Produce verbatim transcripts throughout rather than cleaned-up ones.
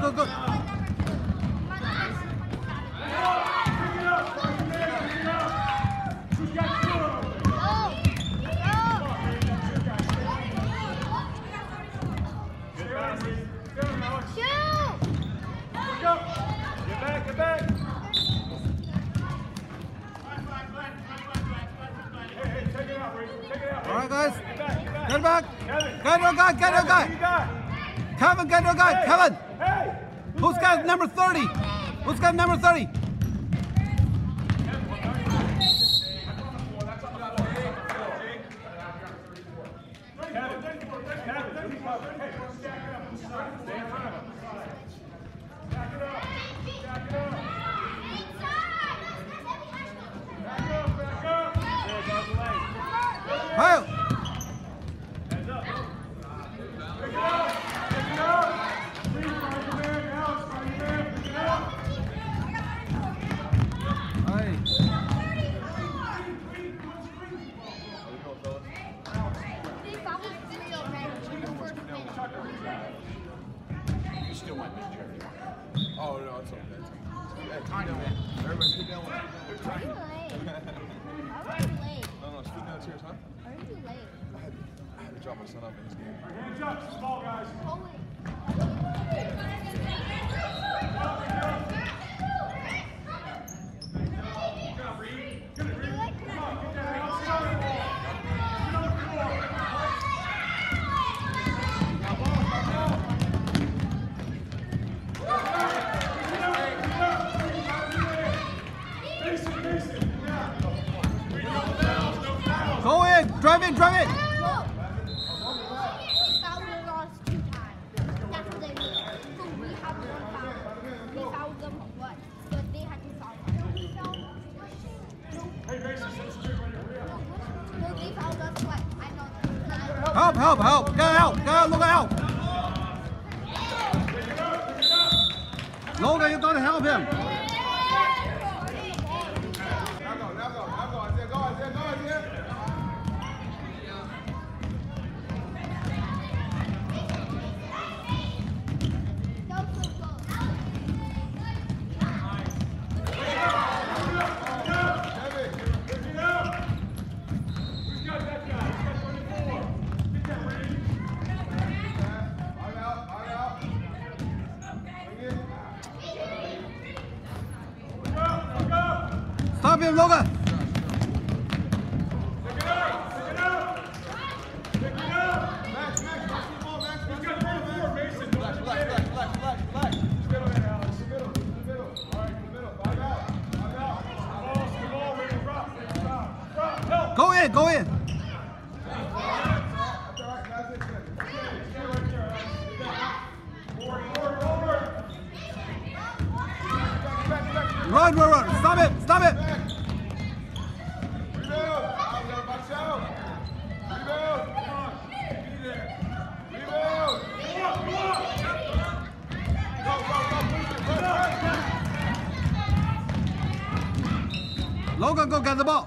go, go. All right, guys. Get back. Get no guy. Get no guy. Kevin, get no guy. Kevin. Who's got number thirty? Who's got number thirty? Hey. You still might be Jerry. Oh no, it's okay. Hey, calm down. Everybody sit down. We're trying. No, no, scoot down chairs, huh? Are you late? I had, I had to drop my son off in his game. Hands up, small guys. Go in. Drive in. Drive in. Help, help, help. Get help. Get help. Look at help. Logan, you gotta help him. Now go, now go, now go. Isaiah, go, Isaiah, go, Isaiah. Stop him, Logan. Go in, go in. Run, run, run. Stop it, stop it. Logan, go get the ball.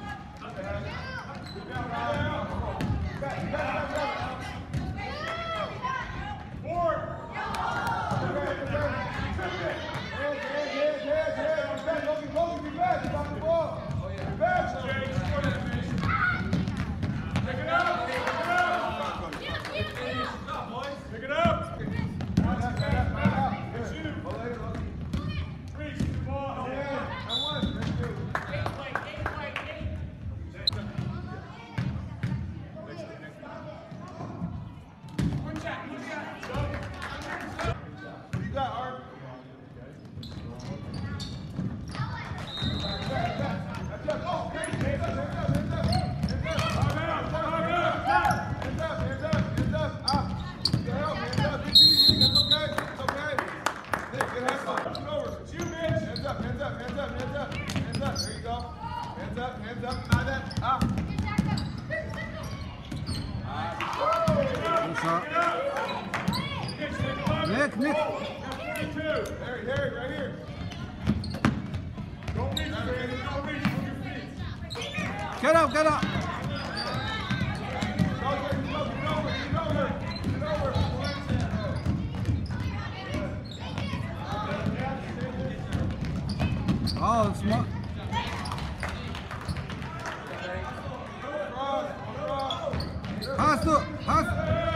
Nick, Nick. Harry, Harry, right here. Don't reach, Brandon. Don't reach with your feet. Get up, get up. Go, get over, get over, get over, get over. Oh, small. Pass to, pass.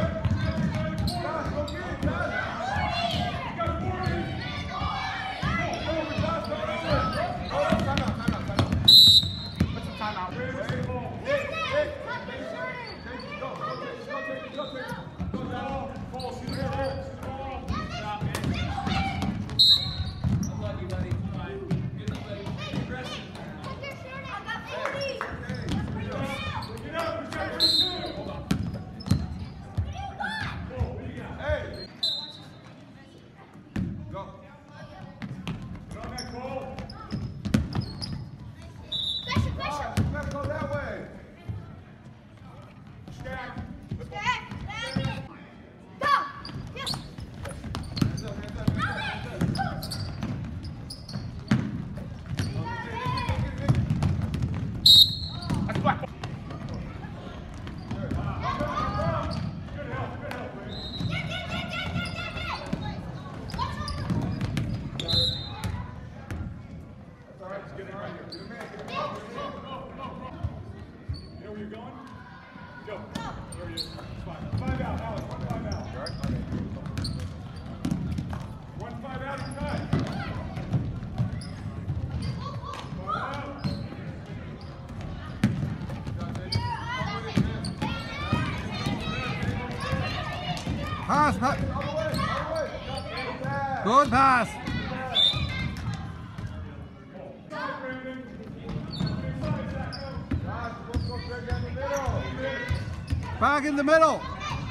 Pass, pass. Good pass. Back in the middle.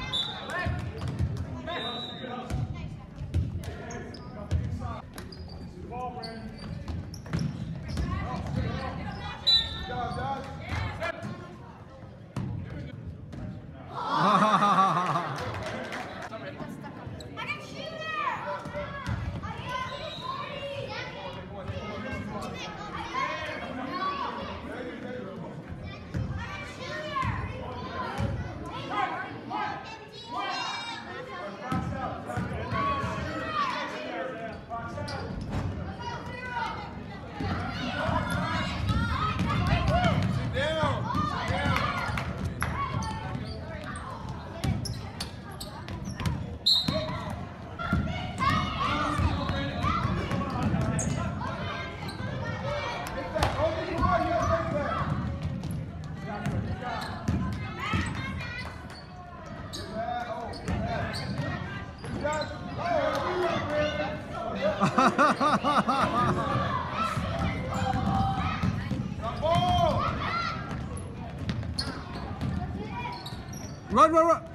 Run, run, run.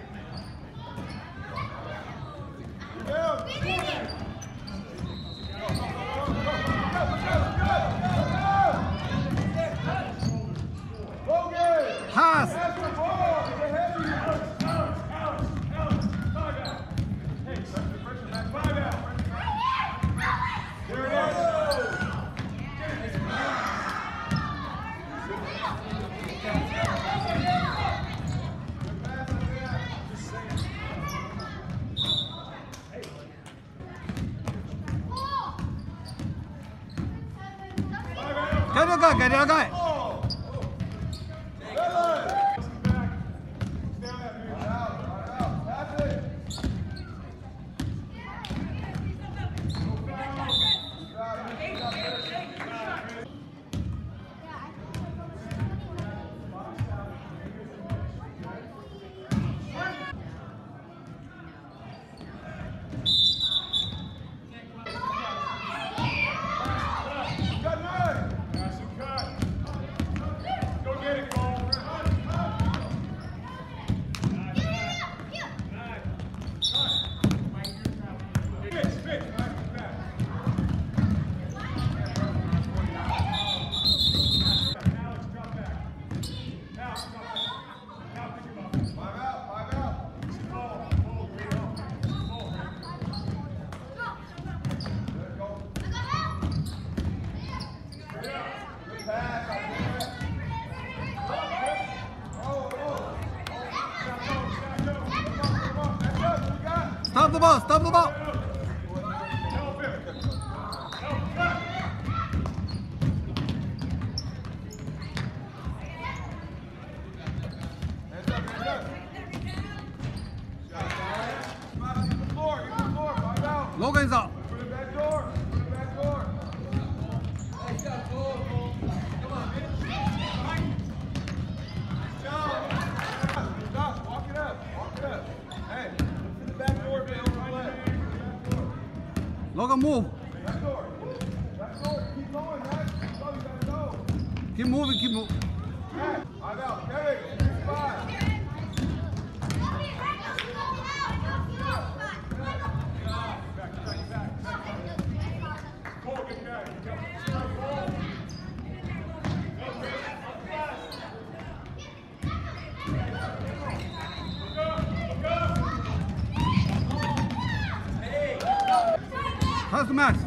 Pass. Get your guy, get your guy. Stop the ball, stop the ball. move. Back door. Back door. Keep going, Matt. Keep going, you gotta go. Keep moving, keep moving. Matt, I'm out. Kevin, three spot. Pass the Max.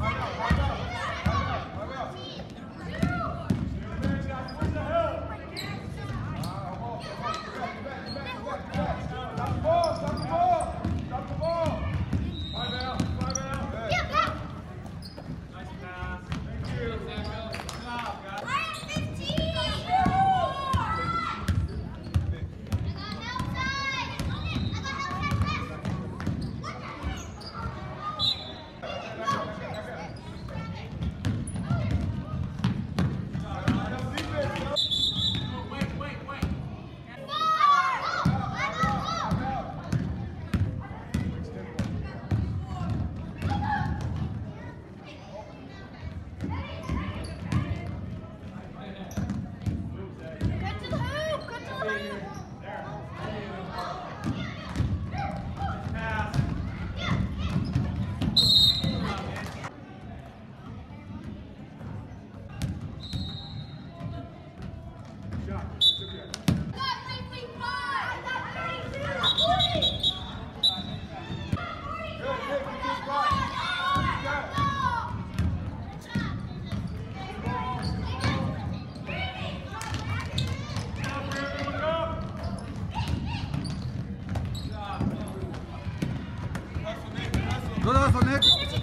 Good hustle, Nick.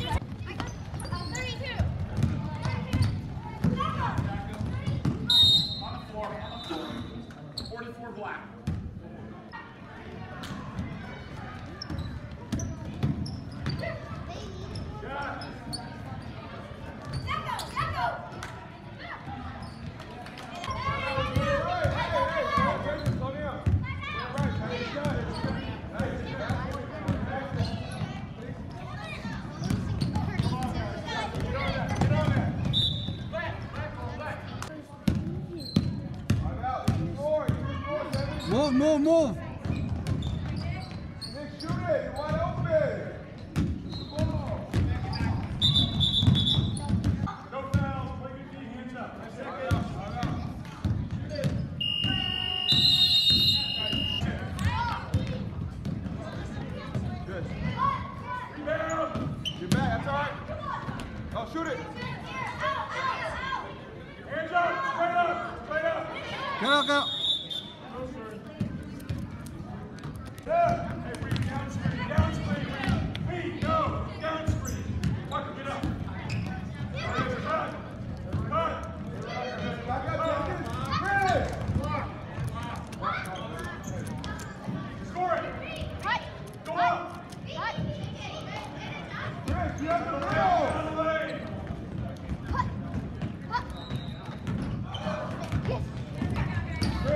forty-four black. Move, move, move. Nick, shoot it. You're wide open. No fouls. Play good D. Hands up. Nice second. Good. Rebound. You're back. That's all right. Oh, shoot it. Hands up. Straight up. Straight up. Get out, get out. Yeah. Hey, Reed, down screen. Down screen, Reed. Reed, go. Down screen. Tucker, get up. Cut. Cut. Back up, Jenkins. Chris. Score it. Go up. Chris, you have the ball. Out of the lane. Chris.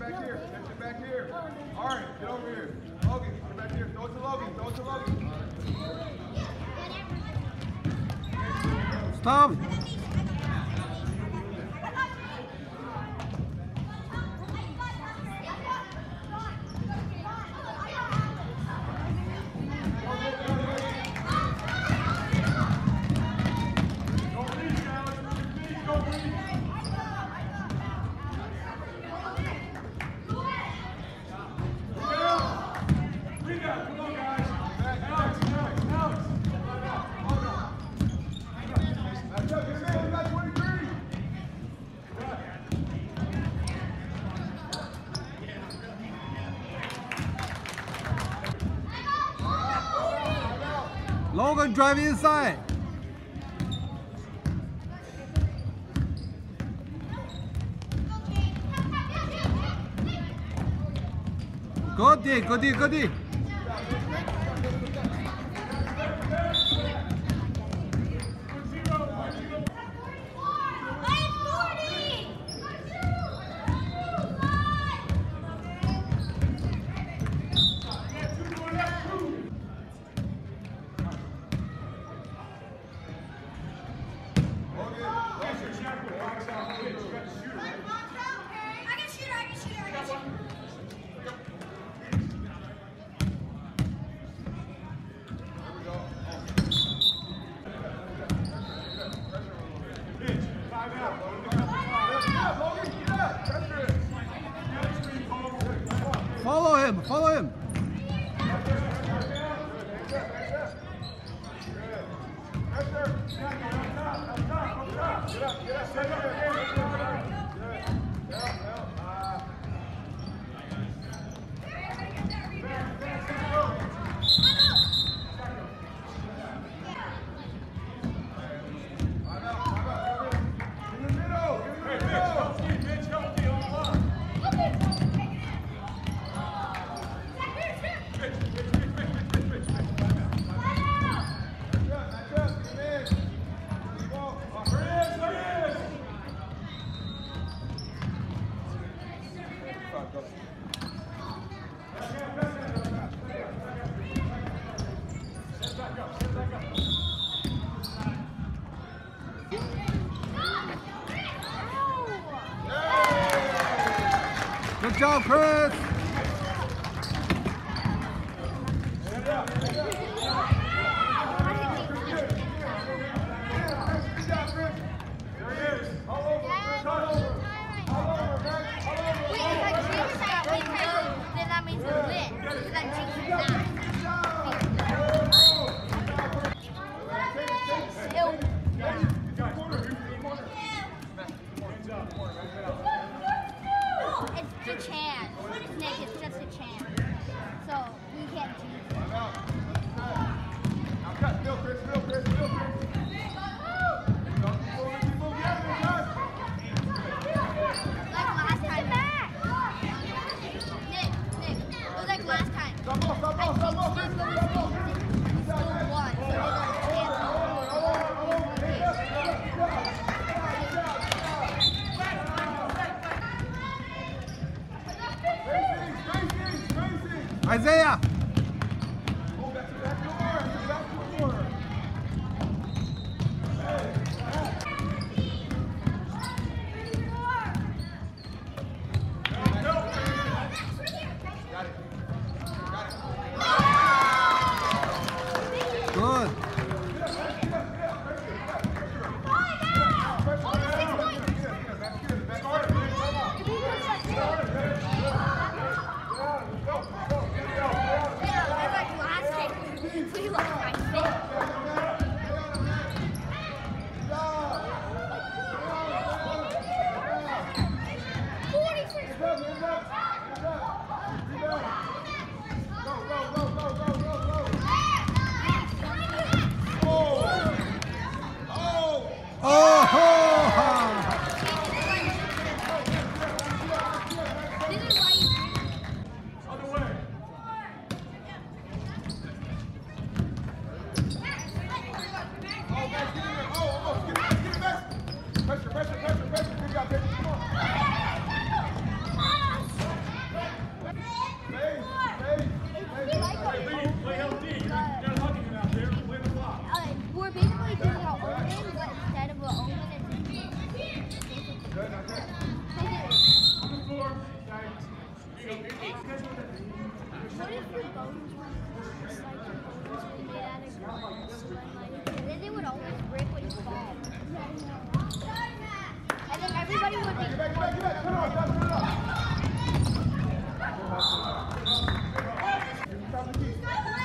back here. Lift it back here. All right, get over here. Logan, get back here. Throw it to Logan. Throw it to Logan. Stop. Logan driving inside. Good D, good D, good D. Follow him, follow him. Good job, Chris. It's a chance. Nick, it's just a chance. So we can't do it. Now cut. Still, Chris. Still, Chris. Still, Chris. Like last time. Nick, Nick, it was like last time. Stop off, stop off, stop off. We still won. So they got a chance. Isaiah.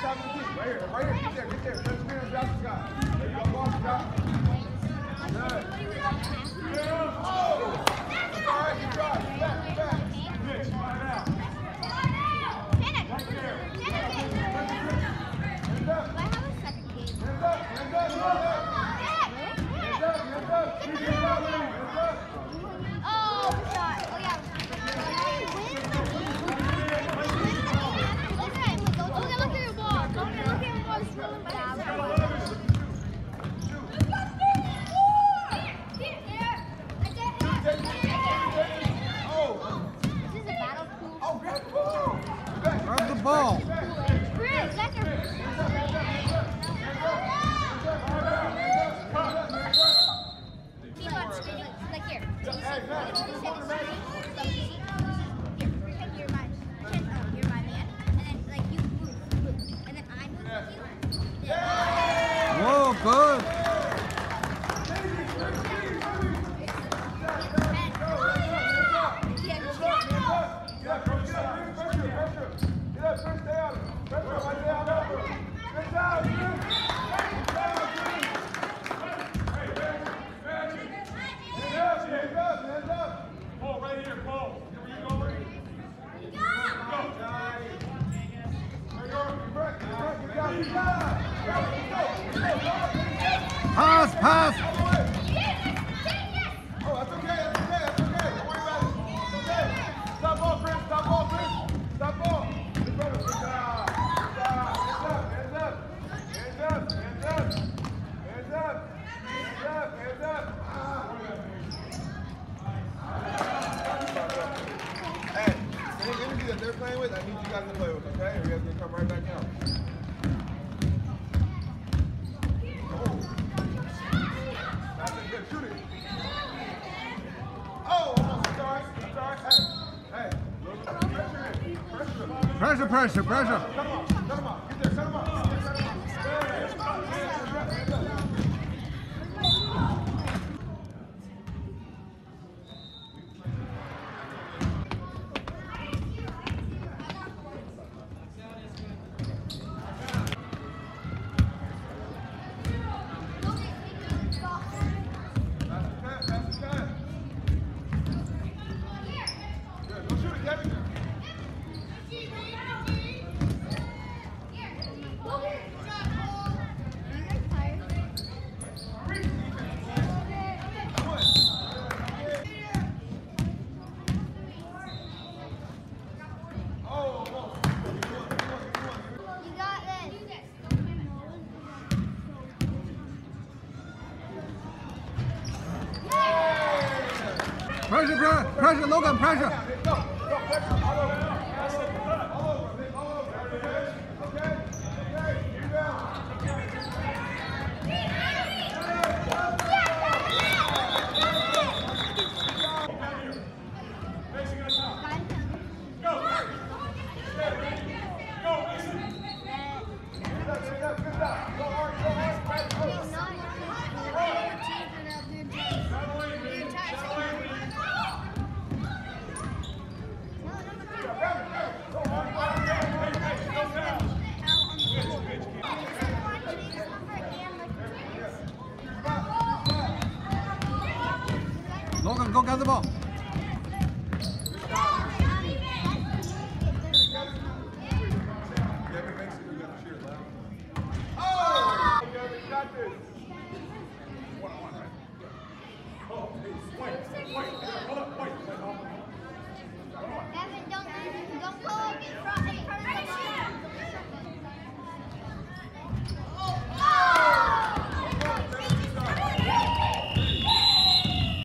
top of the key. Right here. Right here. Get there. Get there. Touch your hands out, Scott. There you go. Ball, Scott. Good. Oh! That's all right. Good try. Get back. Get back. Mitch, find out. Janet! Janet! Hands up. Do I have a second game? Hands up. Hands up. Hands up. Hands up. Hands up. Keep your hands up. Hands up. Oh, the shot. Oh, yeah. Look at it. Okay, look at your ball. Okay, look at your ball. It's rolling back. Oh! This is a battle pool. Oh, grab the ball. Back. Grab the ball. Chris, that's your... He's on screen. Like here. So you see, you can only say the screen. So you see, here, pretend you're my, pretend, oh, you're my man. And then, like, you move, move. And then I move with you. Then, Whoa, good. yeah, Get up, get up, pressure, pressure. Get up, press down. Pressure, right down, over. Press down, get up. Hands up, hands up, hands up. Paul, right here, Paul. Here you go. There you go, Brett, Brett, good job, good job. Go, go, go. Pass, pass. Oh, that's okay, that's okay, that's okay. Don't worry about it. It's okay. Stop ball, Chris, stop ball, Chris. Stop ball. Good brother, good job. Good job. Hands up, hands up. Hands up, hands up. Hands up. Hands up, hands up. Ah. Hey, any energy that they're playing with, I need you guys to play with, okay? Or you guys can come right back out. Oh. That's a good shooting. Oh, almost. That's all right. That's all right. Hey, hey. Pressure him. Pressure him. Pressure, pressure, pressure. Cut him off. Cut him off. Get there. Cut him off. Get there. Cut him off. Hey, hands up. Hands up. Pass the time. Pass the time. Good. Go shoot it, Kevin. Oh, almost. You got this. Pressure, pressure, pressure, Logan, pressure. Go. Go. Pressure. All over. All over. Nick. All over. Okay. Okay. Okay. You down. Facing us out. Go. Go, Mason. Good up. Good up. Good up. Go hard. Go hard. Right. Go. Logan, go get the ball.